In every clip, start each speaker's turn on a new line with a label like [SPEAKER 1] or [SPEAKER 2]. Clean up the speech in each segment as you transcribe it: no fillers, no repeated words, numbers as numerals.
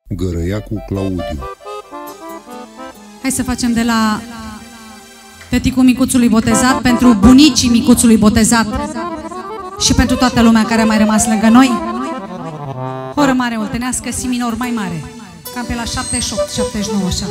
[SPEAKER 1] Gărăiacu Claudiu.
[SPEAKER 2] Hai să facem de la tăticul micuțului botezat pentru bunicii micuțului botezat și pentru toată lumea care a mai rămas lângă noi. Horă mare oltenească, si minor mai mare, cam pe la 78, 79 așa.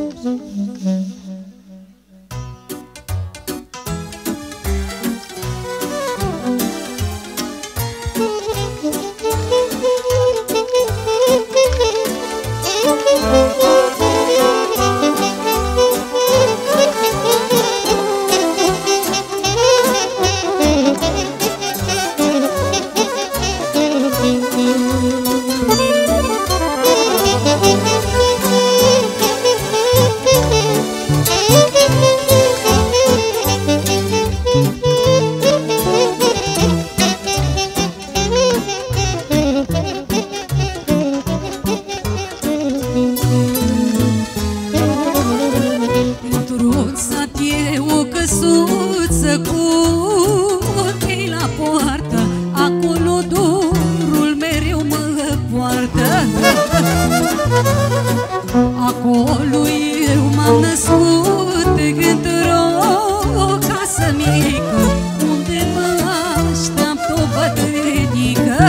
[SPEAKER 3] Acolo eu m-am născut într-o casă mică, unde mă așteaptă o bătrânică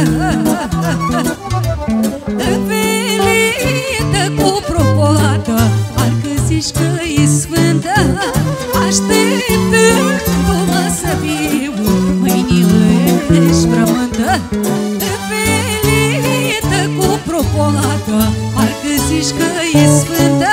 [SPEAKER 3] învelită cu propoată, parcă zici că-i sfântă, așteptându-mă să fiu mâinile-și frământă. Învelită cu propoată, parcă zici că-i sfântă,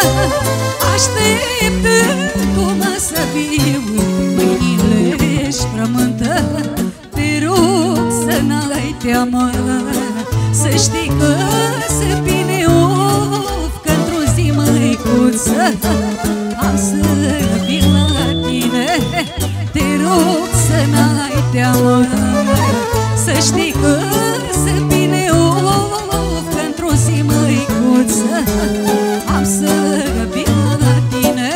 [SPEAKER 3] așteptându-mă să fiu mâinile-și frământă. Te rog să n-ai teamă, să știi că se bine of, că într-o zi, măicuță, am să vin la tine. Te rog să n-ai teamă, să știi că se bine of, că într-o zi, măicuță, am să vin la tine.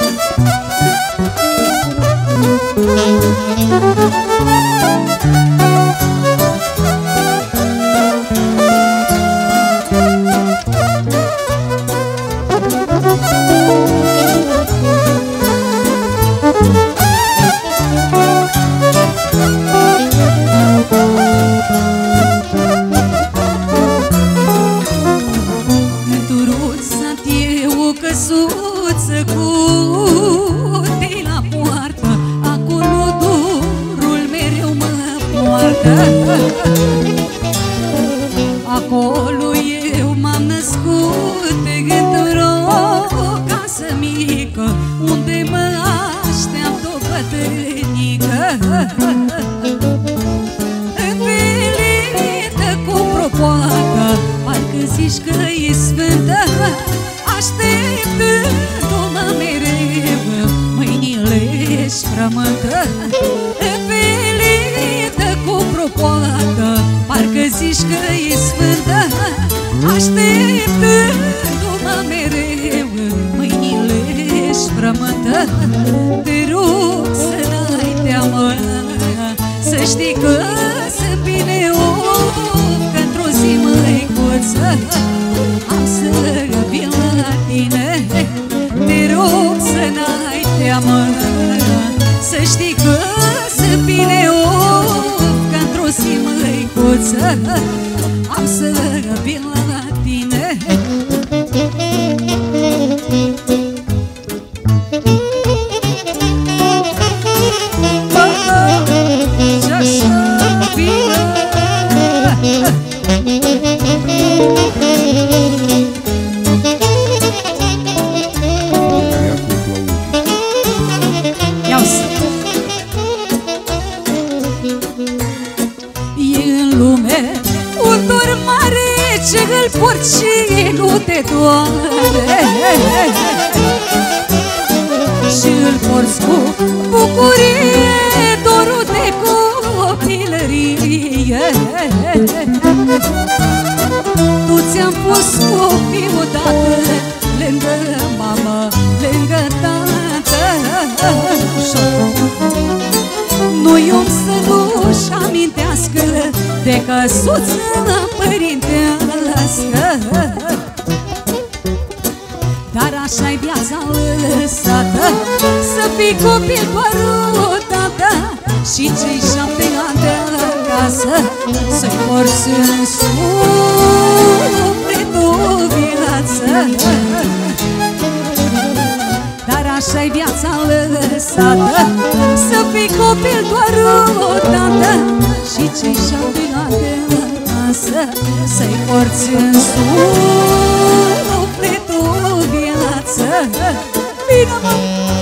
[SPEAKER 3] Căsuță cu tei la poartă, acolo dorul mereu mă poartă. Acolo eu m-am născut într-o casă mică, unde mă așteaptă o bătrânică învelită cu propoată, parcă zici că-i sfântă, așteptându-mă mereu mâinile-și frământă. Învelită cu propoată, parcă zici că-i sfântă, așteptându-mă mereu mâinile-și frământă. Te rog să n-ai teamă, să știi că se bine of, că într-o zi, măicuță, am să vin la tine. Te rog să n-ai teamă, să știi că se bine of, că într-o zi, măicuță, am să vin la tine. Și așa bine. Ce îl porți și nu te doare, și îl porți cu bucurie, dorul de copilărie. Tu ți-am pus copii odată, lângă mamă, lângă tată. Nu-i om să nu-și amintească de căsuță părintească. fii copil doar o dată și cei 7 ani de acasă să-i porți în suflet o viață. Dar așa-i viața lăsată, să fii copil doar o dată și cei 7 ani de acasă să-i porți în suflet o viață. Bine, mă!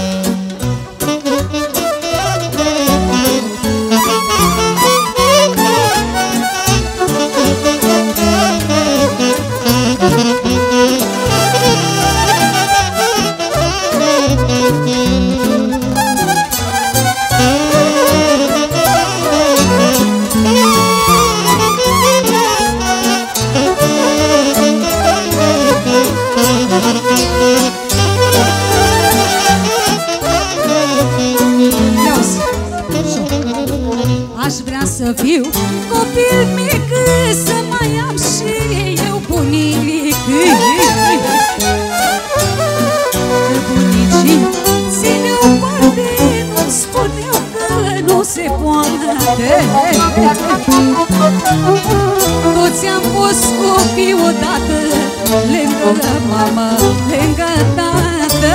[SPEAKER 3] Aș vrea să fiu copil mic, să mai am și eu bunic. Bunicii țineau parte, nu-mi spuneau că nu se poate. Toți am fost copii odată, lângă mama, lângă tată.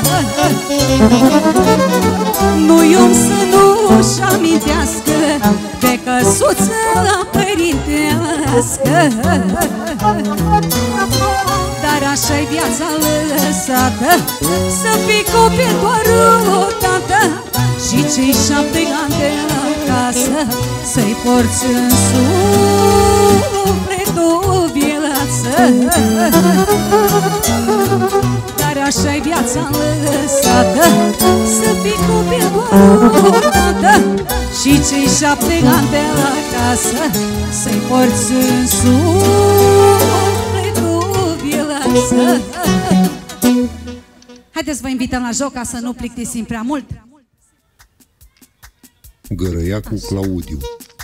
[SPEAKER 3] Nu-i om să nu-și amintească de căsuță părintească. Dar așa-i viața lăsată, să fii copil doar o dată și cei 7 ani de acasă să-i porți în suflet o viață. Dar așa-i viața lăsată, să fii copil doar o dată și cei 7 ani de acasă să-i porți în suflet o viață.
[SPEAKER 2] Haideți să vă invităm la joc ca să nu plictisim prea mult.
[SPEAKER 1] Gărăiacu Claudiu.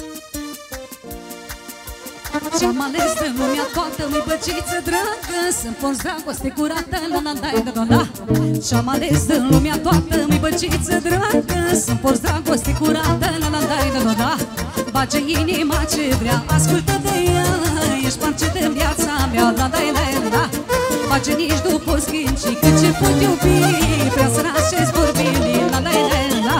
[SPEAKER 3] Ce-am ales în lumea toată, mi-i băciță dragă, să-mi porți dragoste curată, la-la-la-la-la-la. Ce-am ales în lumea toată, mi-i băciță dragă, să-mi porți dragoste curată, la-la-la-la-la-la. Bage inima ce vrea, ascultă de ea, ești parce de viața mea, la-la-la-la-la. Bage nici după schimb și cât ce pot iubi, prea sărașezi vorbili, la-la-la-la-la.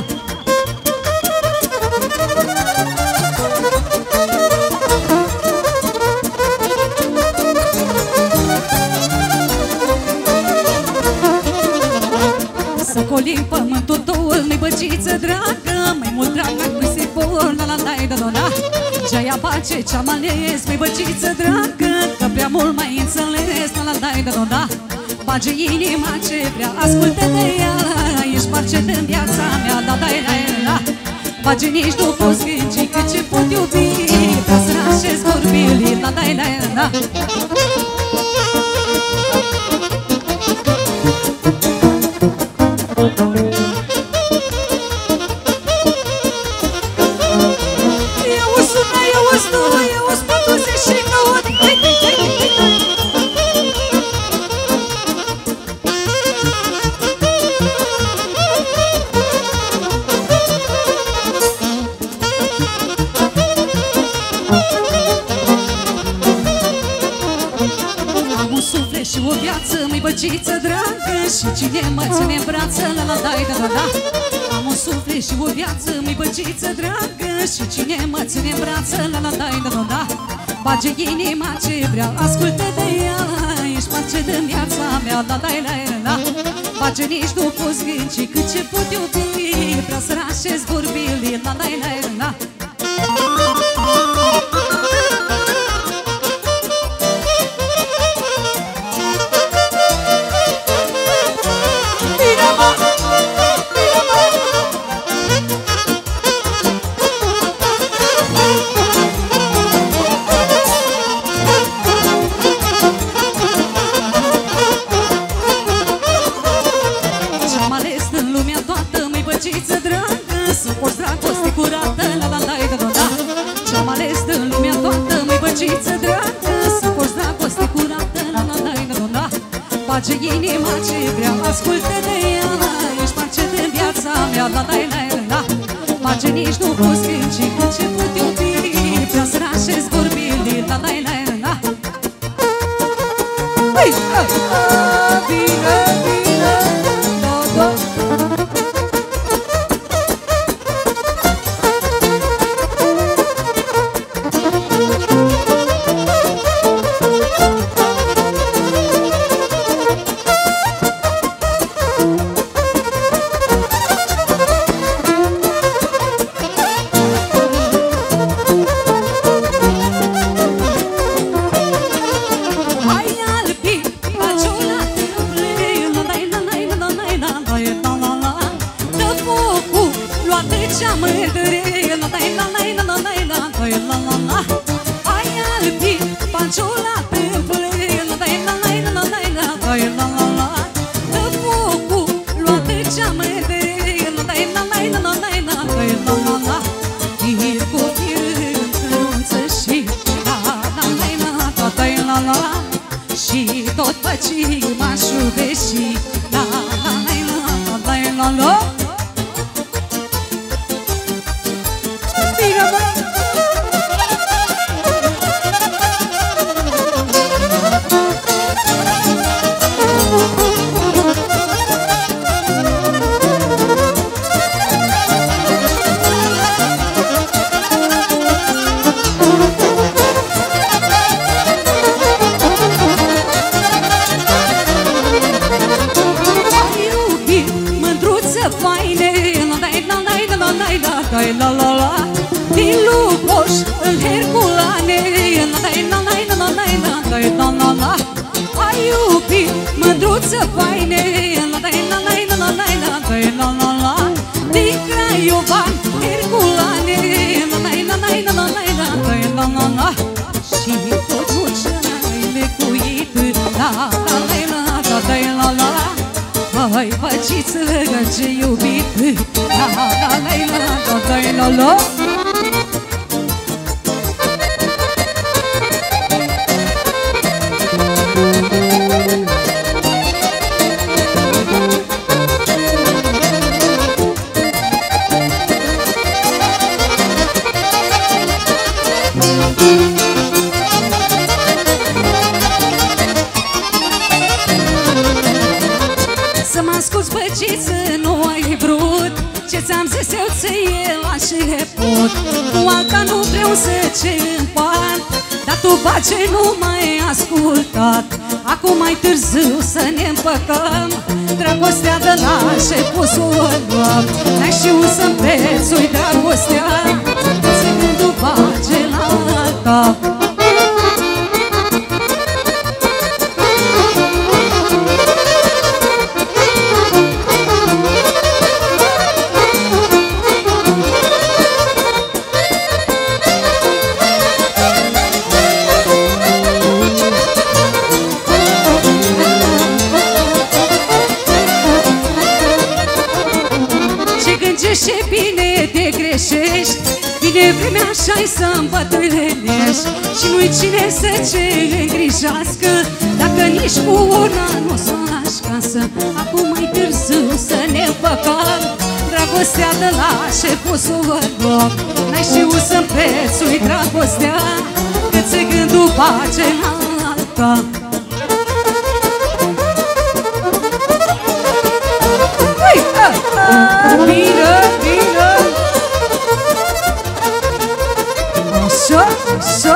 [SPEAKER 3] Să colim pământul tău, mi-i băciță dragă, mai mult dragă cu se por, la-la-la-la-la-la. Ce-aia pace ce-am ales, mi-i băciță dragă, că prea mult mai înțeles, la-la-la-la-la-la. Bage inima ce vrea, ascultă de ea, ești parce din viața mea, la-la-la-la-la. Bage nici după scânci, cât ce pot iubi, ca să nașezi vorbili, la-la-la-la-la. Băciță dragă și cine mă ține în brață, la-la-la-la-la-la. Am un suflet și o viață, mi-i băciță dragă și cine mă ține în brață, la-la-la-la-la-la. Bage inima ce vrea, ascultă de ea, ești parce din viața mea, la-la-la-la-la. Bage nici nu poți gânci, cât ce pot iubi, prea să nașezi vorbili, la-la-la-la-la. Bage inima ce vrea, ascultă de ea, ești parce de viața la la la la la. Face nici nu poți scânci, când ce pot iubi, vreau să nașesc vorbili, la la la la. Bine, bine, do, do. Și tot păcii m-aș iubeși, la la la la la la la. Bine, bă! La la la, din Lucoș în Herculane, la la la la la la la la. Ai iubit mândruță faine, la la la la la la la. Din Craiova Herculane, la la la la la la. Și tot ce-ai lecuit, la la la la la. Hai, păciță, ce iubit, la la la la la la. Să mă asculți, păciță, nu ai vrut ce ți-am zis eu ție la început. Cu alta nu vreau să ce împart, dar tu pace nu m-ai ascultat. Acum mai târziu să ne împăcăm, dragostea de la început să o luăm. N-ai știut să-mi prețui dragostea, să gândul pace la alta. Ce bine te greșești, vine vremea așa-i să îmbătrânești. Și nu-i cine să ce îngrijească, dacă nici cu una nu s-o lași casă. Acum mai târziu să ne împăcăm, dragostea de la început să o luăm. N-ai știut să-mi prețui dragostea, că-ți gândul pace la alta. Bine, bine. Așa, așa.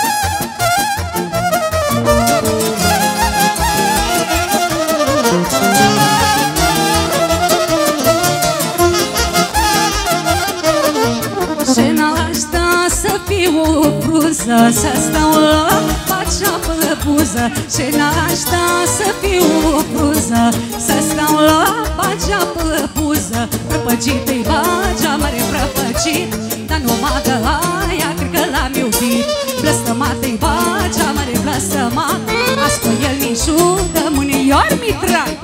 [SPEAKER 3] Scena asta să fiu o bruză, să stau la pacea pe buză. Scena asta să fiu o bruză, să stau la pacea pe buză. Prăpăcit-i bagea, mare prăpăcit, dar numai de aia cred că l-am iubit. Blăstămat-i bagea, mare blăstămat, ascult el nici de mânior mi trag.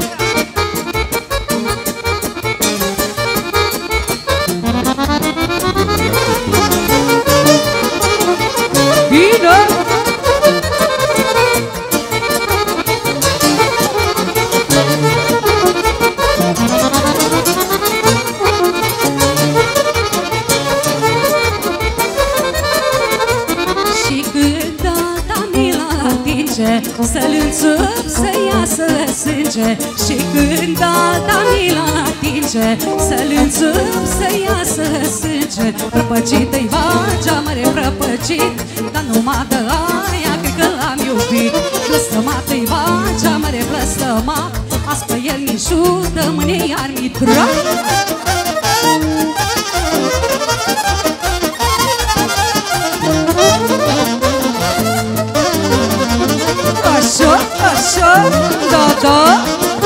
[SPEAKER 3] Bine! înțăp să iasă sânge și când alta mi-l atinge, să-l înțăp să iasă sânge. Prăpăcit-i vagea mare prăpăcit, dar numai de aia cred că l-am iubit. Blăstămat-i vagea mare blăstămat, azi pe el mi șudă, mâine iar mi trag. Așa, așa, da, da.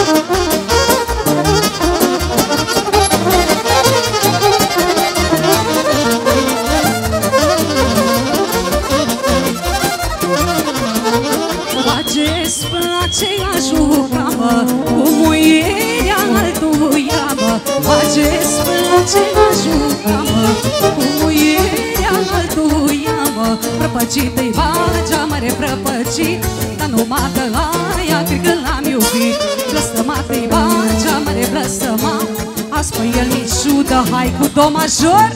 [SPEAKER 3] Face-ți place a juca, mă, cu muierea altuia, mă. Face-ți place a juca, mă, cu muierea altuia, mă. Prăpăcit-i vagea mare prăpăcit, dar numai de aia cred că l-am iubit. Blăstămat-i vagea mare blăstămat, azi pe el mi șudă, hai cu do major.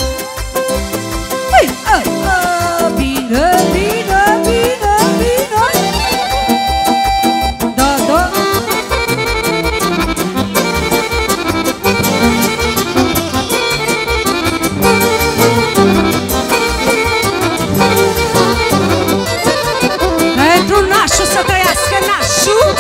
[SPEAKER 3] Bine, bine, bine, bine. Da, da. Pentru nașul să trăiască nașul.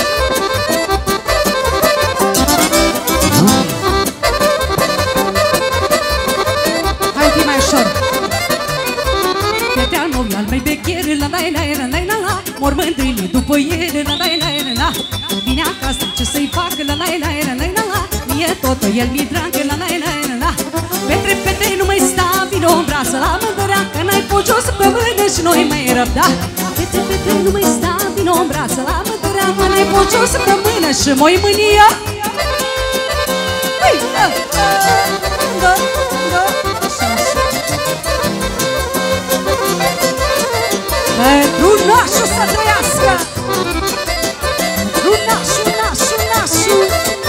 [SPEAKER 3] Hai fi mai ușor. Fete al meu, al mei becher, la la la la la la la. Mor mândrile după el, la la la la la. Vine acasă, ce să-i fac, la la la la la la la. Mie tot pe el mi drag, la la la la la. Petre, pete, nu mai sta, vino în brață la mândărea, că n-ai pocios pe mână și noi mai răbda. Petre, pete, nu mai sta, vino în brață la mândărea, că n-ai pocios pe mână și moi mânia. Da, da, așa, așa. Pentru nașul să trăiască! Pentru nașul, nașul, nașul!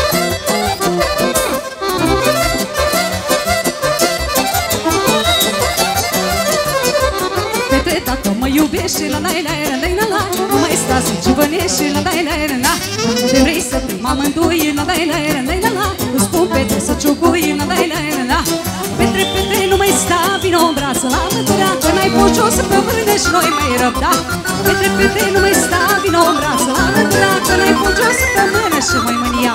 [SPEAKER 3] Petre, dacă mă iubești, la la la la la la. Nu mai sta să civănești, la la la la la. Te vrei să fim amândoi, la la la la la la. Îți spun, Petre, să ciugui, la la la la la. Petre, Petre, nu mai sta, vino în brață la mândărea, că n-ai pocios pe mână și noi mai răbda. Petre, Petre, nu mai sta, vino în brață la mândărea, că n-ai pocios pe mână și mai mânia.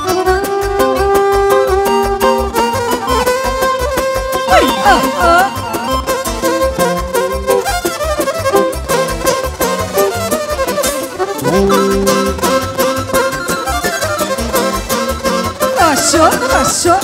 [SPEAKER 3] Așa, așa.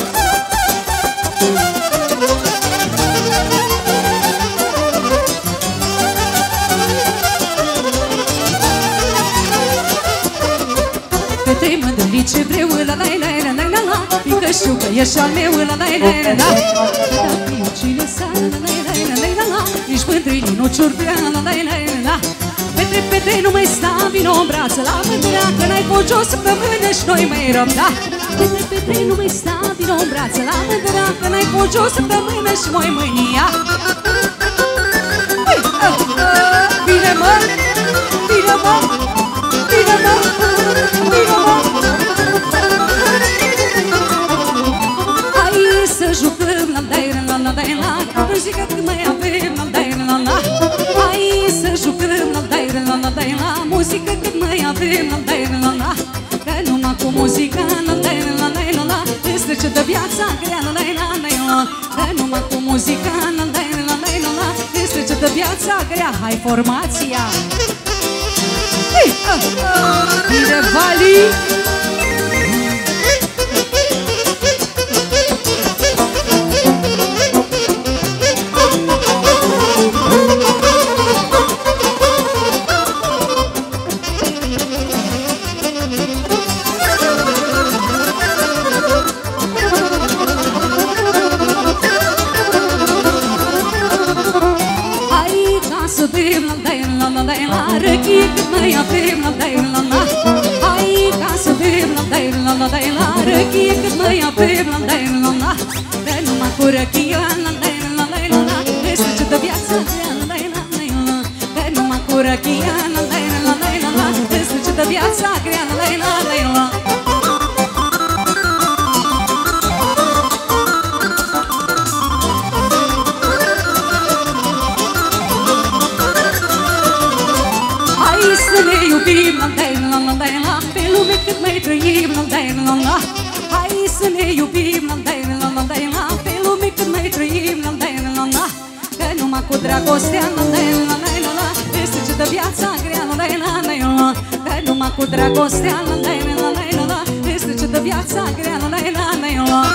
[SPEAKER 3] Fete-i mândării ce vreau, la la la la la la la. Fiindcă știu că ești al meu, la la la la la. Dacă eu cine sa, la la la la la la la. Nici mândării nu ciurbea, la la la la la. Petre, Petre, nu mai sta, vino în brață la mândărea, că n-ai pocios pe mână și noi mai răbda. Petre, Petre, nu mai sta, vino în brață la mândărea, că n-ai pocios pe mână și moi mânia. Bine, mă! Bine, mă! Bine, mă! Bine, mă! Hai să jucăm, la la la la la la. Muzica cât mai avem, la la la la. Hai să jucăm, la la la la la. Muzica cât mai avem, la la la la. Că numai cu muzica, la la la la la. Îți trece de viața grea, la la la la la. Că numai cu muzica, la la la la la. Îți trece de viața grea. Hai formația! Bine, Vali! Răchie cât mai avem, la la la la. Hai ca să bem, la la la la la. Răchie cât mai avem, la la la la. Că numai cu răchia, la la la la la. Îți trece de viață, la la la la la. Că numai cu răchia, la la la la la. Îți trece dă viața grea, la la la la. Hai să ne iubim, la la la la la, pe lume cât mai trăim, la la la. Hai să ne iubim, la la la la la, pe lume cât mai trăim, la la la. Că numai cu dragostea, la la la la, este ce dă viața grea, la la la la. Că numai cu dragostea, la la la la, este ce dă viața grea, la la la la.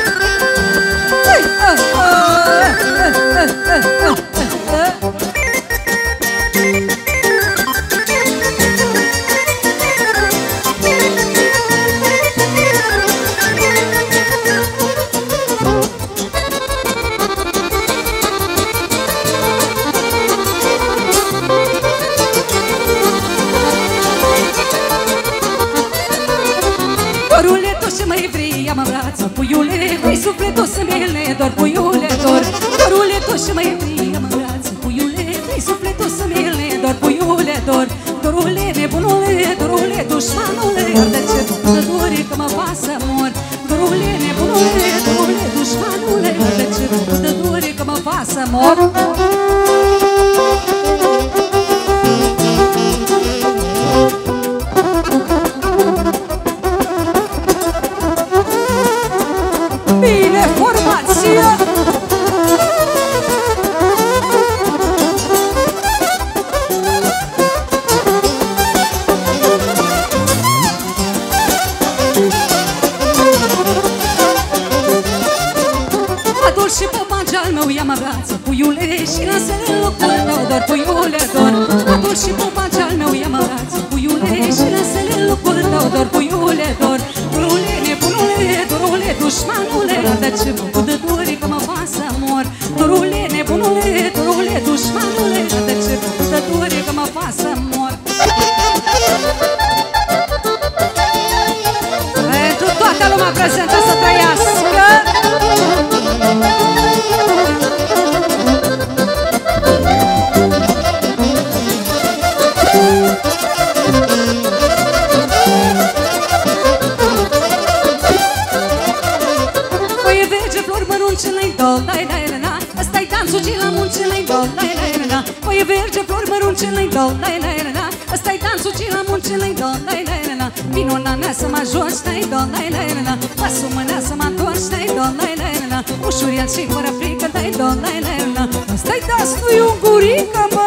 [SPEAKER 3] Dorule, tot ce mai vrei, ia-mă în brață, puiule, hai sufletul să-mi ele dor, puiule, dor. Dorule, tot ce mai vrei, ia-mă în brață, puiule, hai sufletul să-mi ele dor, puiule, dor. Dorule, nebunule, dorule, dușmanule, de ce te dori că mă va să mor? Dorule, nebunule, dorule, dușmanule, de ce te dori că mă va să mor? Bine, formație! Ador și pe pageal meu ia-mă brață, puiule, și lasă-le în locul tău, dor, puiule, dor. Ador și pe pageal meu ia-mă brață, puiule, și lasă-le în locul tău, dor, puiule, dor. Dorule, nebunule, dorule, dușmanule, de ce mă de dori că mă va să mor? Dorule, nebunule, dorule, dușmanule, de ce mă de dori că mă va să mor? Pentru toată lumea prezentă să trăiască! Ăsta-i danțul ce la muncelei, dol, la la la la. Păi verge, flori măruncelei, dol, la la la la. Ăsta-i danțul ce la muncelei, dol, la la la la. Vino la mea să mă joci, dol, la la la la. Pasul mânea să mă întorci, dol, la la la la. Ușuriel și fără frică, dol, la la la la. Ăsta-i dans, nu-i un gurică, mă.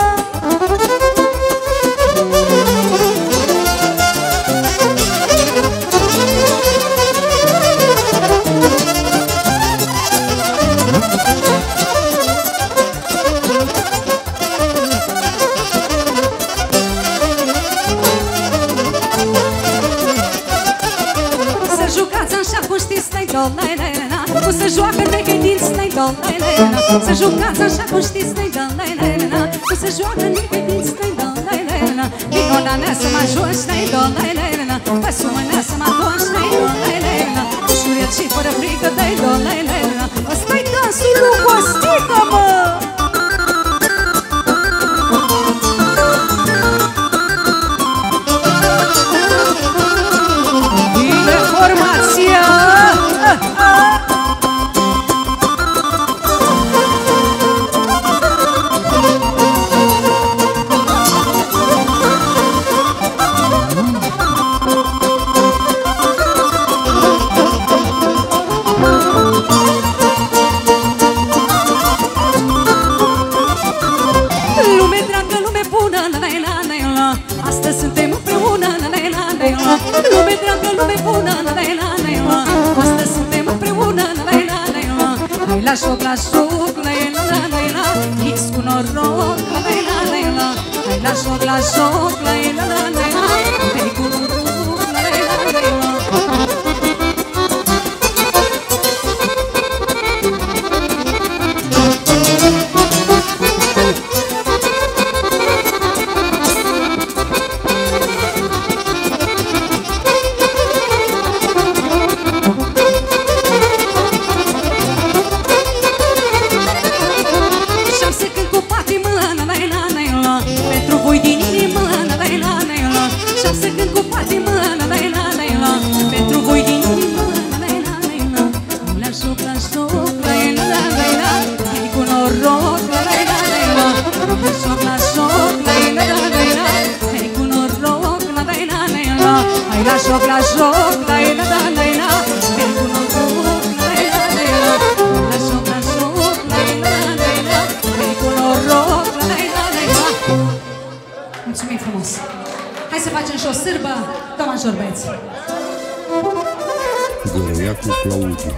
[SPEAKER 3] Cum se joacă în vechei dinți, să jucați așa cum știți, cum se joacă în vechei dinți, vino la mea să mă joci, pasul mânea să mă toci, ușuriel și fără frică, ăsta-i dansul lui Costică, mă! Bine, formația! Astăzi suntem împreună, lume dragă, lume bună, astăzi suntem împreună, hai la joc, X cu noroc, hai la joc, hai cu noroc, pentru voi din inimă, la. Hai la joc, la joc, la la la la la. Veni cu noroc, la la la la. La joc, la joc, la la la la. Veni cu noroc, la la la la.
[SPEAKER 2] Mulțumim frumos! Hai să facem și o sârbă, do major, băieți!
[SPEAKER 1] Gărăiacu Claudiu.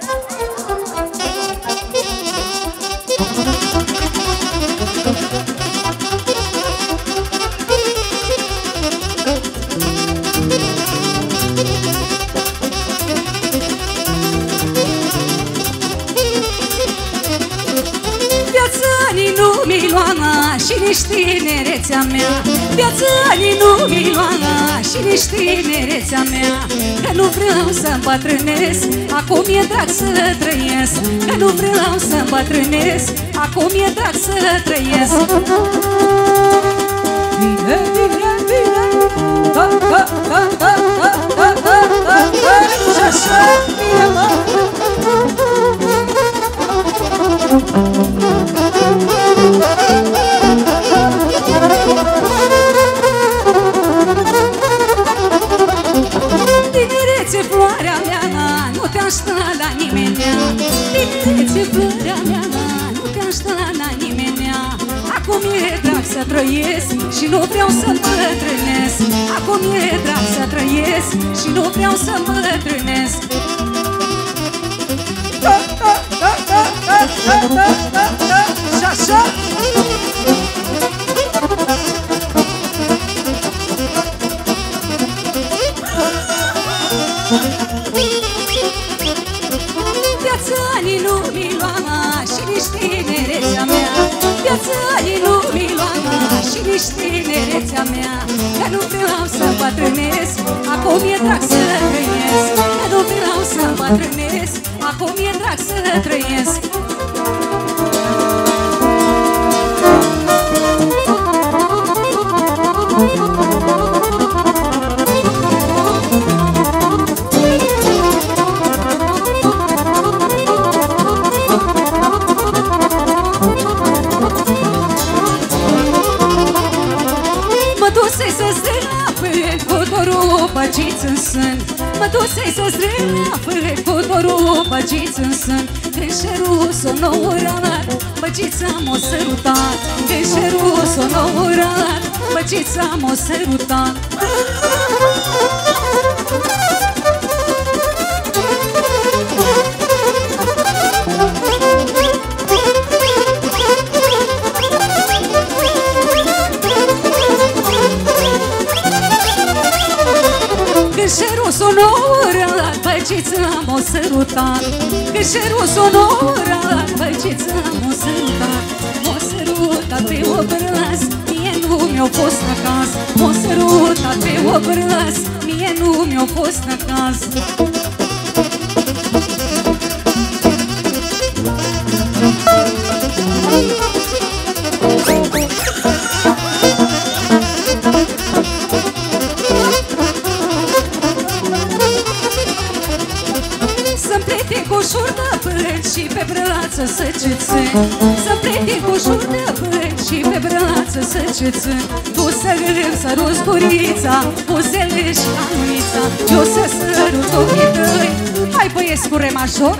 [SPEAKER 3] Și nici tinerețea mea, viața nu miloana și nici tinerețea mea. Că nu vreau să îmbătrânesc, acum e drag să trăiesc. Că nu vreau să îmbătrânesc, acum e drag să trăiesc. Bine, bine, bine, da, da, da, da, da, da, da, da, da, și așa, bine, mă. Tinerețe, floarea mea, nu te aștepta la nimenea. Tinerețe, floarea mea, nu te aștepta la nimenea. Acum e drag să trăiesc și nu vreau să îmbătrânesc. Acum e drag să trăiesc și nu vreau să îmbătrânesc. Da, da, da, da, da, da, da, da, da, și așa. Viața nu miloana și nici tinerețea mea. Viața nu miloana și nici tinerețea mea. Că nu vreau să îmbătrânesc, acum e drag să trăiesc. Că nu vreau să îmbătrânesc, acum e drag să trăiesc. Băgiți în sân, mă dusei să strângă cu dorul băgiți în sân. Când șerul s-o nourat, băgița m-o sărutat. Când șerul s-o nourat, băgița m-o sărutat. Gâșerul sonorat, băgița m-o sărutat. Gâșerul sonorat, băgița m-o sărutat. M-o sărutat pe obraz, mie nu mi-a fost năcaz. M-o sărutat pe obraz, mie nu mi-a fost năcaz. Și pe brață să cețân, să plete cu ușor de băi și pe brață să cețân. Tu să săruți gurița, buzele și anuița, eu să sărut ochii tăi. Hai băieți cu re major.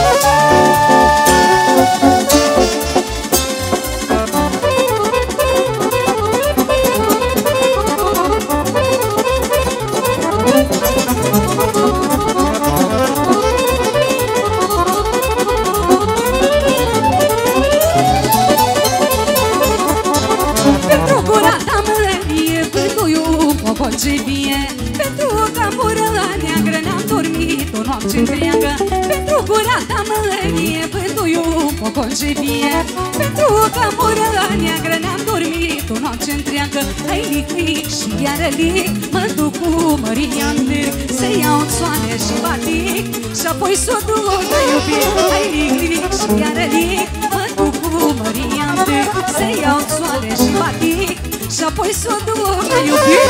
[SPEAKER 3] Pentru că mură neagră ne-am dormit o noapte întreagă. Pentru gura ta mărie, pentru eu pocolce vie. Pentru că mură neagră ne-am dormit o noapte întreagă. Hai lic și iară lic, mă duc cu măria în lic, să iau soane și batic și apoi s-o duc la iubit. Hai lic și iară lic, mă duc cu măria în lic, să iau soane și batic și apoi s-o duc la iubit.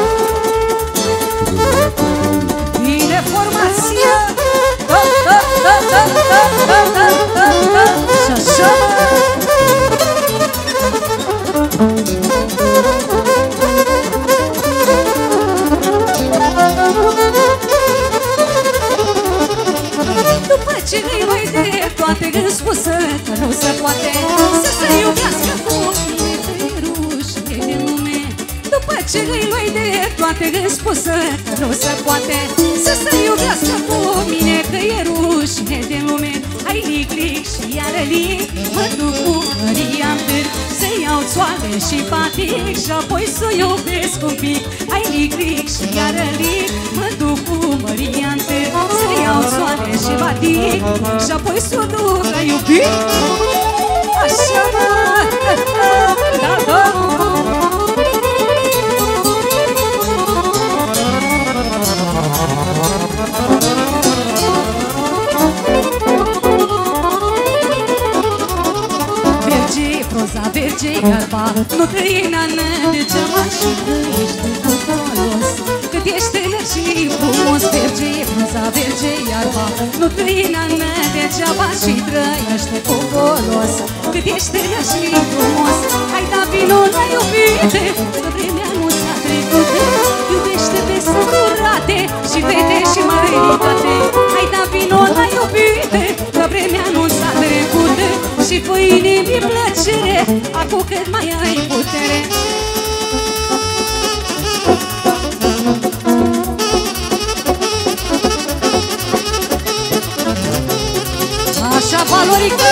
[SPEAKER 3] Bine formație! Da, da, da, da, da, da, da, da, da, și așa! După ce îi mai de toate îmi spusă că nu se poate să se iubească cu mine, că e rușine de lume. După ce îi mai de toate îmi spusă că nu se poate să se iubească cu mine, că e rușine de lume. Hai lic-lic și iară lic, mă duc cu Maria în târg să iau țoale și patic și apoi să iubesc un pic. Hai lic-lic și iară lic, mă duc cu Maria în târg să iau țoale și patic și apoi să o duc la iubit. Așa mă, da, da. Roza verge alba, nu trăina degeaba și că ești bucuros, cât ești tânăr și frumos. Verge, roza verge alba, nu trăina degeaba și trăiește bucuros, cât ești tânăr și frumos. Hai da vino la iubite, că vremea nu s-a trecut. Iubește pe săturate și fete și măricate. Hai da vino la iubite, că vremea nu s-a trecut. Și fă inimii plăcere, acum cât mai ai putere. Așa, valorică!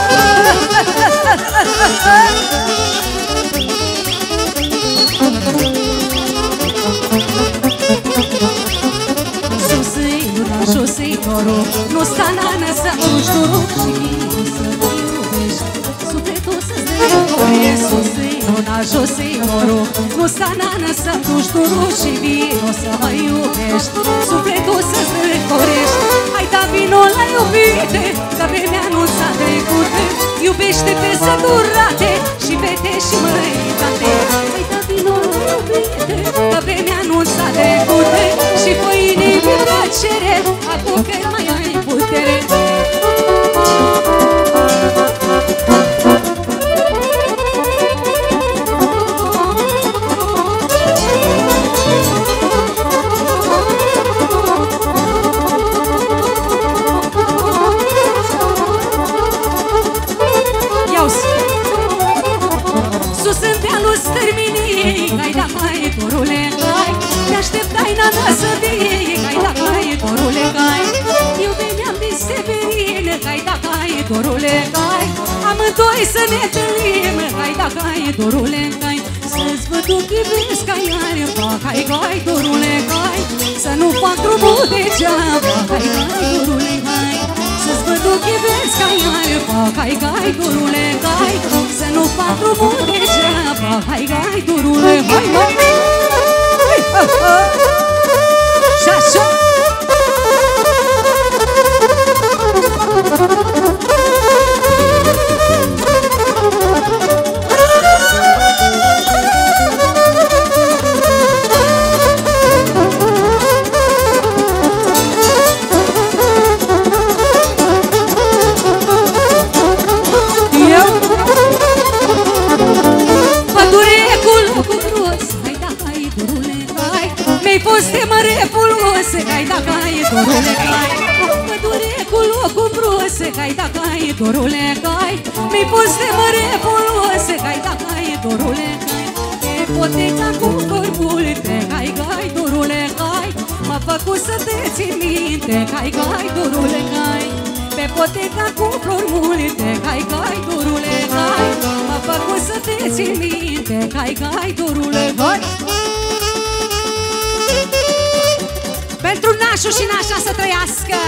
[SPEAKER 3] Sus-i luna, jos-i norul, nu sta nană să urci noroc și să mă iubești. Sufletul să-ți decore, sus-i luna, jos-i norul, nu sta nană să urci noroc și vino să mă iubești. Sufletul să-ți decorești. Hai da vino la iubite, că vremea nu s-a trecut. Iubește pe săturate și fete și măricate. Hai da vino la iubite, că vremea nu s-a trecut. Și fă inimii plăcere, acum că mai ai putere. Sus în dealul stârminii, hai da mai dorule, hai, te-așteptai nana să vii, hai da mai dorule, hai. Eu veneam din Severin, hai da mai dorule, hai. Amândoi să ne întâlnim, hai da mai dorule, hai. Să-ți văd ochii vezi ca iarba, hai, hai dorule, hai. Să nu fac drumul degeaba, hai, hai dorule, hai. Să-ți văd ochii vezi ca iarba, hai, hai dorule, hai. Să nu fac drumul degeaba, hai, hai dorule, hai, hai. Și așa. Foste măre pulose, hai dacă ai dorule, hai. Pădure cu locul brose, hai dacă ai dorule, hai. Mi-ai foste măre pulose, hai dacă ai dorule, hai. Ipoteca cu corbulte, hai, hai dorule, hai. M-a făcut să te țin minte, hai, hai dorule, hai. Pe poteca cu flori multe, hai, hai dorule, hai. M-a făcut să te țin minte, hai, hai dorule, hai.
[SPEAKER 2] Pentru nașul și nașa să trăiască.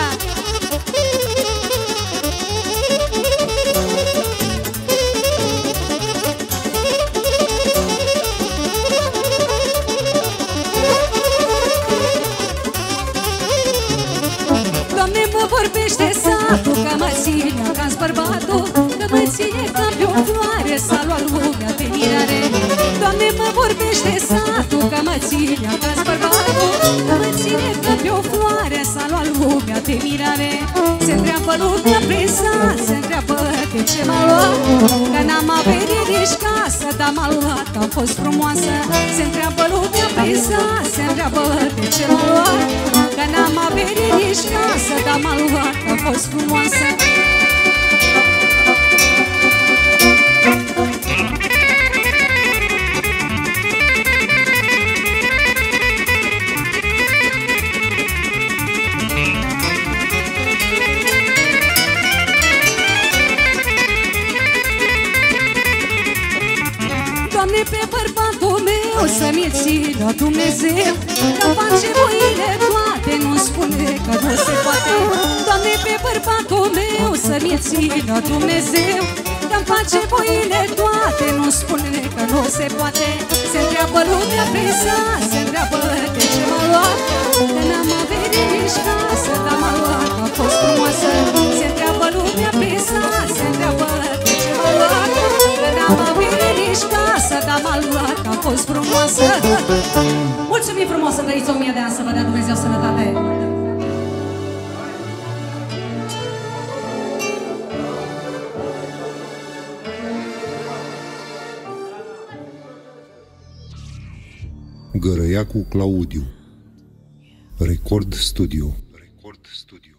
[SPEAKER 3] Doamne, mă vorbește satul, că mă ține ca-s bărbatul, că mă ține ca pe o floare, s-a luat lumea de mirare. Doamne, mă vorbește satul, că mă ține ca-s bărbatul, că mă ține ca pe o floare, s-a luat lumea de mirare. Se întreabă lumea prin sat, se întreabă de ce m-a luat, că n-am avut nici casă, dar m-a luat, am fost frumoasă. Se întreabă lumea prin sat, se întreabă de ce m-a luat, nici casă, dar m-a luat, a fost frumoasă. Doamne, pe bărbatul meu să mi-l țină Dumnezeu, că face voile toate, nu spune că nu se poate. Doamne, pe bărbatul meu să mi-l țină Dumnezeu, că-mi face voile toate, nu spune că nu se poate. Se întreabă lumea presa, se întreabă de ce m-a luat, că n-am avut nici casă, dar m-a luat, a fost frumoasă. Se întreabă lumea presa, se întreabă de ce m-a luat, că n-am avut nici casă, dar m-a luat, a fost frumoasă.
[SPEAKER 2] Mulțumim frumos, să trăiți 1000 de ani, să vă dea Dumnezeu sănătate.
[SPEAKER 1] Gărăiacu Claudiu. Record Studio.